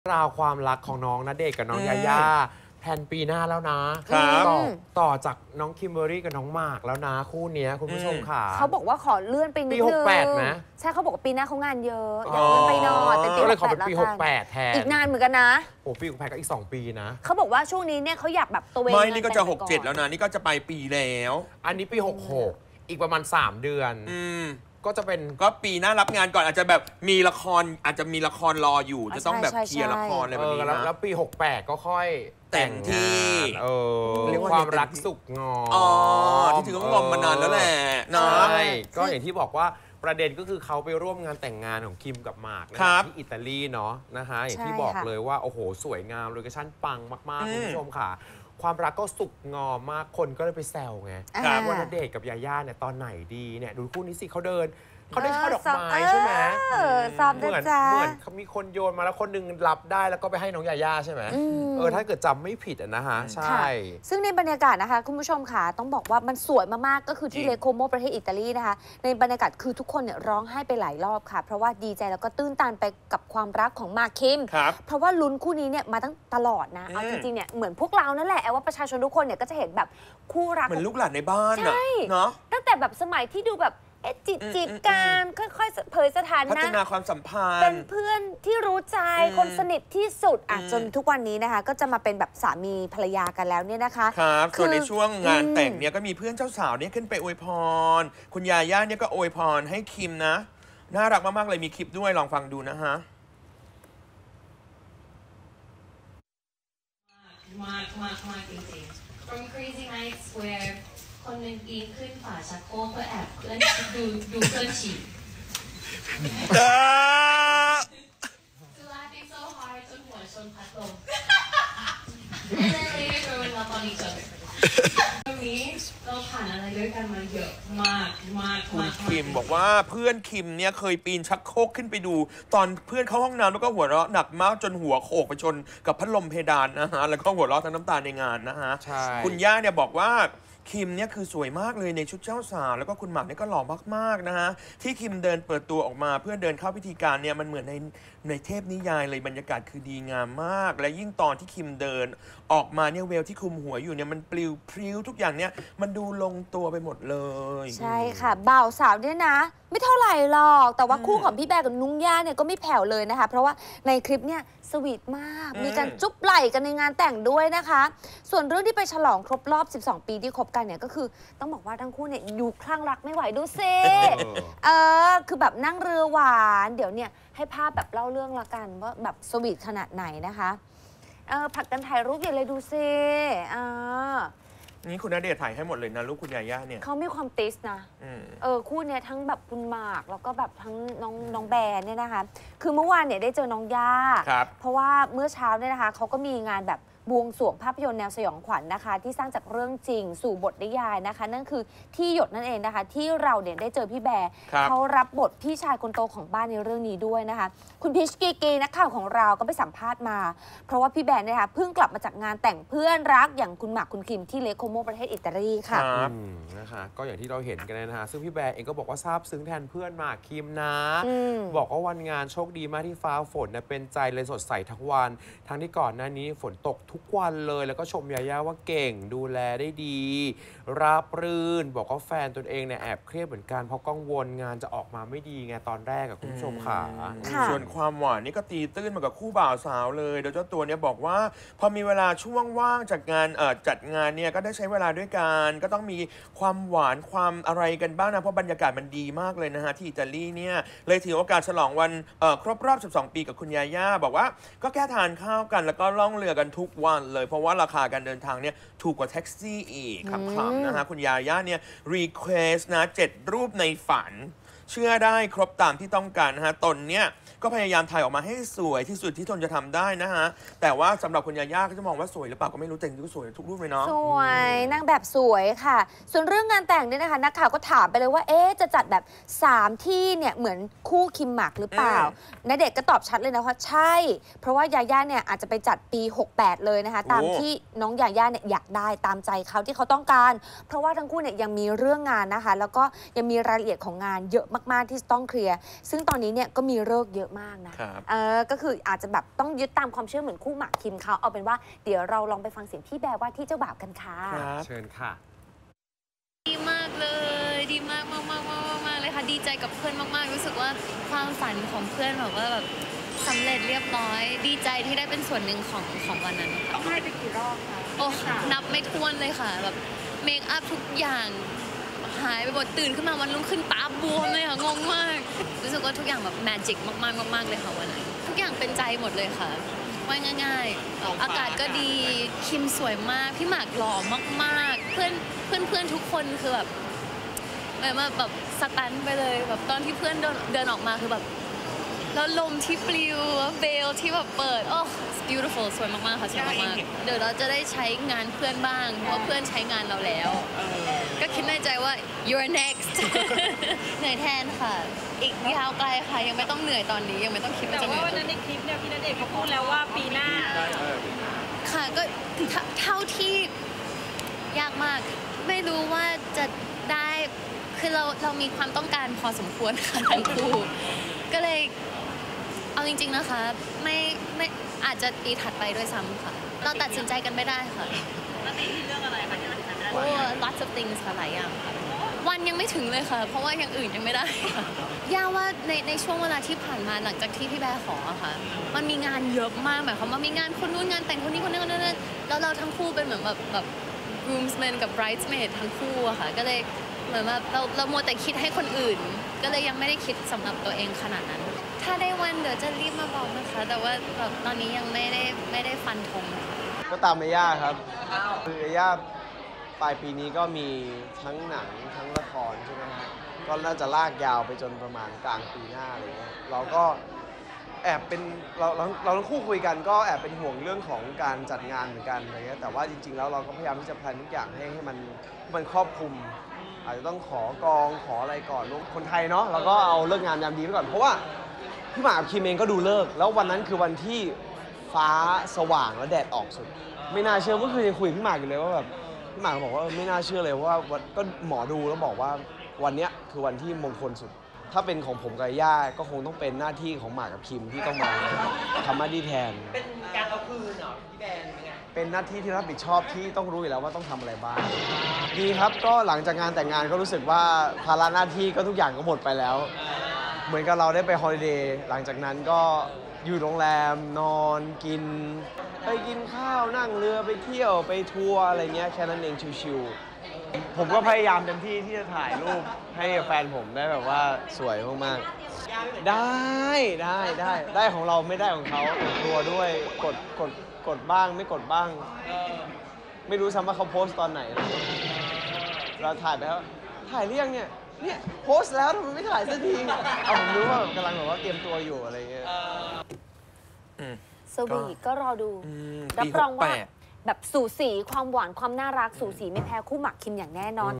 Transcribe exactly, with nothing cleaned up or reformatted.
ราวความรักของน้องณเดชน์กับน้องยาย่าแผนปีหน้าแล้วนะต่อต่อจากน้องคิมเบอรี่กับน้องหมากแล้วนะคู่นี้คุณผู้ชมค่ะเขาบอกว่าขอเลื่อนไปนิดนึงปีหกแปดนะใช่เขาบอกว่าปีหน้าเขางานเยอะอยากเลื่อนไปหน่อยเป็นปีหกแปดแล้วกันปีหกแปดแทนอีกนานเหมือนกันนะโอ้ปีหกแปดก็อีกสองปีนะเขาบอกว่าช่วงนี้เนี่ยเขาอยากแบบตัวเองไม่นี่ก็จะหกเจ็ดแล้วนะนี่ก็จะไปปีแล้วอันนี้ปีหกหกอีกประมาณสามเดือนอืมก็จะเป็นก็ปีหน้ารับงานก่อนอาจจะแบบมีละครอาจจะมีละครรออยู่จะต้องแบบเคลียร์ละครอะไรแบบนี้นะแล้วปีหกแปดก็ค่อยแต่งที่เออความรักสุกงอมอ๋อที่ถือว่างอมมานานแล้วแหละใช่ก็อย่างที่บอกว่าประเด็นก็คือเขาไปร่วมงานแต่งงานของคิมกับหมากที่อิตาลีเนาะนะคะอย่างที่บอกเลยว่าโอ้โหสวยงามโลเคชั่นปังมากๆคุณผู้ชมค่ะความรักก็สุกงอมมากคนก็เลยไปแซวไงว่าณเดชน์กับยาย่าเนี่ยตอนไหนดีเนี่ยดูคู่นี้สิเขาเดินเขาได้ช่อดอกไม้ใช่ไหมเหมือนเหมือนเขามีคนโยนมาแล้วคนนึงรับได้แล้วก็ไปให้น้องยาย่าใช่ไหมเออถ้าเกิดจำไม่ผิดนะฮะใช่ซึ่งในบรรยากาศนะคะคุณผู้ชมค่ะต้องบอกว่ามันสวยมากๆก็คือที่เลโคโมประเทศอิตาลีนะคะในบรรยากาศคือทุกคนเนี่ยร้องไห้ไปหลายรอบค่ะเพราะว่าดีใจแล้วก็ตื้นตันไปกับความรักของมากคิมเพราะว่าลุ้นคู่นี้เนี่ยมาตั้งตลอดนะเอาจริงๆเนี่ยเหมือนพวกเรานั่นแหละว่าประชาชนทุกคนเนี่ยก็จะเห็นแบบคู่รักเหมือนลูกหลานในบ้านเนาะตั้งแต่แบบสมัยที่ดูแบบเอ๊ะจีบจีบกันค่อยๆเผยสถานะพัฒนาความสัมพันธ์เป็นเพื่อนที่รู้ใจคนสนิทที่สุดอ่ะจนทุกวันนี้นะคะก็จะมาเป็นแบบสามีภรรยากันแล้วเนี่ยนะคะครับส่วนในช่วงงานแต่งเนี่ยก็มีเพื่อนเจ้าสาวเนี่ยขึ้นไปอวยพรคุณยาย่าเนี่ยก็อวยพรให้คิมนะน่ารักมากๆเลยมีคลิปด้วยลองฟังดูนะฮะมากมากมากจริงๆ From crazy nights where คนหนึ่งปีนขึ้นฝาชักโครกเพื่อแอบเพื่อนดูดูเพื่อนฉี่ To laughing so hard จนหัวชนพัดลม And then later throwing up on each other ตรงนี้เราผ่านอะไรด้วยกันมาเยอะมากมากคุณคิมบอกว่าเพื่อนคิมเนี่ยเคยปีนชักโครกขึ้นไปดูตอนเพื่อนเข้าห้องน้ำแล้วก็หัวเราะหนักมากจนหัวโขกไปชนกับพัดลมเพดานนะฮะแล้วก็หัวเราะทั้งน้ำตาในงานนะฮะคุณย่าเนี่ยบอกว่าคิมเนี่ยคือสวยมากเลยในชุดเจ้าสาวแล้วก็คุณหมากเนี่ยก็หล่อมากๆนะฮะที่คิมเดินเปิดตัวออกมาเพื่อเดินเข้าพิธีการเนี่ยมันเหมือนในในเทพนิยายเลยบรรยากาศคือดีงามมากและยิ่งตอนที่คิมเดินออกมาเนี่ยเวลที่คลุมหัวอยู่เนี่ยมันปลิวพริ้วทุกอย่างเนี่ยมันดูลงตัวไปหมดเลยใช่ค่ะบ่าวสาวเนี่ยนะไม่เท่าไหร่หรอกแต่ว่าคู่ของพี่แบร์กับนุ้งย่าเนี่ยก็ไม่แผ่วเลยนะคะเพราะว่าในคลิปเนี่ยสวีทมากมีการจุ๊บไหล่กันในงานแต่งด้วยนะคะส่วนเรื่องที่ไปฉลองครบรอบสิบสองปีที่คบกันเนี่ยก็คือต้องบอกว่าทั้งคู่เนี่ยอยู่คลั่งรักไม่ไหวดูซิเออคือแบบนั่งเรือหวานเดี๋ยวเนี่ยให้ภาพแบบเล่าเรื่องละกันว่าแบบสวีทขนาดไหนนะคะเออผัดกันถ่ายรูปอย่างไรดูซิอ่านี่คุณณเดชน์ถ่ายให้หมดเลยนะลูกคุณยาย่าเนี่ยเขามีความติสนะเออคู่เนี้ยทั้งแบบคุณหมากแล้วก็แบบทั้งน้องน้องแบร์เนี่ยนะคะคือเมื่อวานเนี่ยได้เจอน้องย่าเพราะว่าเมื่อเช้าเนี่ยนะคะเขาก็มีงานแบบบวงสรวงภาพยนตร์แนวสยองขวัญ นะคะที่สร้างจากเรื่องจริงสู่บทนิยายนะคะนั่นคือที่หยดนั่นเองนะคะที่เราเนี่ยได้เจอพี่แบร์เขารับบทพี่ชายคนโตของบ้านในเรื่องนี้ด้วยนะคะคุณพิชกีกีนักข่าวของเราก็ไปสัมภาษณ์มาเพราะว่าพี่แบร์เนี่ยค่ะเพิ่งกลับมาจากงานแต่งเพื่อนรักอย่างคุณหมากคุณคิมที่เลโคโมประเทศอิตาลีค่ะนะคะก็อย่างที่เราเห็นกันนะคะซึ่งพี่แบร์เองก็บอกว่าซาบซึ้งแทนเพื่อนหมากคิมนะบอกว่าวันงานโชคดีมากที่ฟ้าฝนเป็นใจเลยสดใสทั้งวันทั้งที่ก่อนหน้านี้ฝนตกทุกวันเลยแล้วก็ชมยาย่าว่าเก่งดูแลได้ดีราบรื่นบอกว่าแฟนตนเองเนี่ยแอบเครียดเหมือนกันเพราะกังวลงานจะออกมาไม่ดีไงตอนแรกกับคุณผู้ชมค่ะส่วนความหวานนี่ก็ตีตื้นมากับคู่บ่าวสาวเลยโดยเจ้าตัวเนี่ยบอกว่าพอมีเวลาช่วงว่างจากงานจัดงานเนี่ยก็ได้ใช้เวลาด้วยกันก็ต้องมีความหวานความอะไรกันบ้างนะเพราะบรรยากาศมันดีมากเลยนะฮะที่อิตาลีเนี่ยเลยถือโอกาสฉลองวันครบรอบสิบสองปีกับคุณยาย่าบอกว่าก็แค่ทานข้าวกันแล้วก็ล่องเรือกันทุกวันเลยเพราะว่าราคาการเดินทางเนี่ยถูกกว่าแท็กซี่อีกคำๆนะฮะคุณยาย่าเนี่ยรีเควสนะเจ็ดรูปในฝันเชื่อได้ครบตามที่ต้องการนะฮะตนเนี่ยก็พยายามถ่ายออกมาให้สวยที่สุดที่ตนจะทำได้นะฮะแต่ว่าสำหรับคุณยาย่าก็จะมองว่าสวยหรือเปล่าก็ไม่รู้แต่จริงๆก็สวยทุกรูปเลยเนาะสวยนางแบบสวยค่ะส่วนเรื่องงานแต่งเนี่ยนะคะนักข่าวก็ถามไปเลยว่าเอ๊ะจะจัดแบบสามที่เนี่ยเหมือนคู่คิมหมากหรือเปล่าณเดชน์ก็ตอบชัดเลยนะว่าใช่เพราะว่ายาย่าเนี่ยอาจจะไปจัดปีหกแปดเลยนะคะตามที่น้องยาย่าเนี่ยอยากได้ตามใจเขาที่เขาต้องการเพราะว่าทั้งคู่เนี่ยยังมีเรื่องงานนะคะแล้วก็ยังมีรายละเอียดของงานเยอะมากๆที่ต้องเคลียร์ซึ่งตอนนี้เนี่ยก็มีฤกษ์เยอะมากนะเออก็คืออาจจะแบบต้องยึดตามความเชื่อเหมือนคู่หมากคิมเขาเอาเป็นว่าเดี๋ยวเราลองไปฟังเสียงพี่แบร์ว่าที่เจ้าบ่าวกันค่ะเชิญค่ะดีมากเลยดีมากมากมากมากมากเลยค่ะดีใจกับเพื่อนมากๆรู้สึกว่าความฝันของเพื่อนแบบว่าแบบสำเร็จเรียบร้อยดีใจที่ได้เป็นส่วนหนึ่งของของวันนั้นต้องให้ไปกี่รอบคะโอ้นับไม่ถ้วนเลยค่ะแบบเมคอัพทุกอย่างหายไปหมดตื่นขึ้นมาวันรุ่งขึ้นตาบวมเลยค่ะงงมากรู้สึกว่าทุกอย่างแบบแมจิกมากๆมากๆเลยค่ะวันนั้นทุกอย่างเป็นใจหมดเลยค่ะว่าง่ายๆอากาศก็ดีคิมสวยมากพี่หมากหล่อมากๆเพื่อนเพื่อนเพื่อนทุกคนคือแบบแบบว่าแบบสตันไปเลยแบบตอนที่เพื่อนเดินเดินออกมาคือแบบแล้วลมที่ปลิวเบลที่แบบเปิดโอ้ it's beautiful สวยมากๆค่ะสวยมากๆเดี๋ยวเราจะได้ใช้งานเพื่อนบ้างเพราะเพื่อนใช้งานเราแล้วก็คิดในใจว่า you're next เหนื่อยแทนค่ะอีกยาวไกลค่ะยังไม่ต้องเหนื่อยตอนนี้ยังไม่ต้องคิดว่าจะเหนื่อยแต่ว่าวันนั้นในคลิปเนี่ยพี่ณเดชน์เขาพูดแล้วว่าปีหน้าค่ะก็เท่าที่ยากมากไม่รู้ว่าจะได้คือเราเรามีความต้องการพอสมควรค่ะทั้งคู่ก็เลยเอาจริงๆนะคะไม่ไม่อาจจะปีถัดไปด้วยซ้ำค่ะเราตัดสินใจกันไม่ได้ค่ะแล้วตีที่เรื่องอะไรคะที่เราตัดสินใจไม่ได้โอ้ lots of things ค่ะหลายอย่างค่ะวันยังไม่ถึงเลยค่ะเพราะว่าอย่างอื่นยังไม่ได้ค่ะย่าว่าในในช่วงเวลาที่ผ่านมาหลังจากที่พี่แบร์ขอค่ะมันมีงานเยอะมากหมายความว่ามีงานคนนู้นงานแต่งคนนี้คนนี้คนนั้นแล้วเราทั้งคู่เป็นเหมือนแบบแบบ groomsmen กับ bridesmaid ทั้งคู่อะค่ะก็เลยเหมือนว่าเราเรามัวแต่คิดให้คนอื่นก็เลยยังไม่ได้คิดสำหรับตัวเองขนาดนั้นถ้าได้วันเดี๋ยวจะรีบมาบอกนะคะแต่ว่าแบบตอนนี้ยังไม่ได้ไม่ได้ฟันธงค่ะก็ตามเอย่าครับคือเอย่าปลายปีนี้ก็มีทั้งหนังทั้งละครใช่ไหมครับก็น่าจะลากยาวไปจนประมาณกลางปีหน้าอะไรเงี้ยเราก็แอบเป็นเราเราเราทั้งคู่คุยกันก็แอบเป็นห่วงเรื่องของการจัดงานเหมือนกันอะไรเงี้ยแต่ว่าจริงๆแล้วเราก็พยายามที่จะแพลนทุกอย่างให้ให้มันให้มันครอบคลุมอาจจะต้องขอกองขออะไรก่อนคนไทยเนาะเราก็เอาเลิกงามยามดีไว้ก่อนเพราะว่าพี่หมากกับคิมเองก็ดูเลิกแล้ววันนั้นคือวันที่ฟ้าสว่างและแดดออกสุดไม่น่าเชื่อเมื่อคืนยังคุยกับพี่หมากอยู่เลยว่าแบบพี่หมากบอกว่าไม่น่าเชื่อเลยว่าก็หมอดูแล้วบอกว่าวันนี้คือวันที่มงคลสุดถ้าเป็นของผมกับย่าก็คงต้องเป็นหน้าที่ของหมากกับคิมที่ต้องมาทำหน้าที่แทนเป็นการเอาคืนเหรอพี่แบนเป็นไงเป็นหน้าที่ที่รับผิดชอบที่ต้องรู้อยู่แล้วว่าต้องทำอะไรบ้างดีครับก็หลังจากงานแต่งงานก็รู้สึกว่าภาระหน้าที่ก็ทุกอย่างก็หมดไปแล้วเหมือนกับเราได้ไปฮอลิเดย์หลังจากนั้นก็อยู่โรงแรมนอนกินไปกินข้าวนั่งเรือไปเที่ยวไปทัวร์อะไรเงี้ยแค่นั้นเองชิวๆผมก็พยายามเต็มที่ที่จะถ่ายรูปให้แฟนผมได้แบบว่าสวยมากๆได้ได้ได้ได้ของเราไม่ได้ของเขาตัวด้วยกดกดกดบ้างไม่กดบ้างไม่รู้ซ้ำว่าเขาโพสต์ตอนไหนเราถ่ายไปแล้วถ่ายเรียงเนี่ยเนี่ยโพสต์แล้วทำไมไม่ถ่ายสักทีเอาผมรู้ว่ากำลังแบบว่าเตรียมตัวอยู่อะไรเงี้ยสวีทก็รอดูรับรองว่าแบบสูสีความหวานความน่ารักสูสีไม่แพ้คู่หมากคิมอย่างแน่นอน